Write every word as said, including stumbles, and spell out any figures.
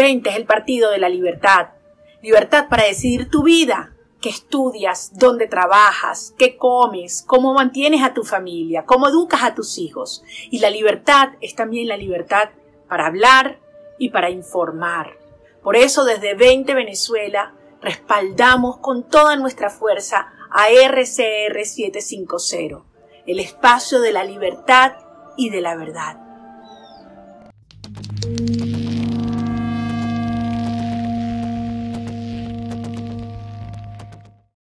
Frente es el partido de la libertad. Libertad para decidir tu vida, qué estudias, dónde trabajas, qué comes, cómo mantienes a tu familia, cómo educas a tus hijos. Y la libertad es también la libertad para hablar y para informar. Por eso desde veinte Venezuela respaldamos con toda nuestra fuerza a R C R setecientos cincuenta, el espacio de la libertad y de la verdad.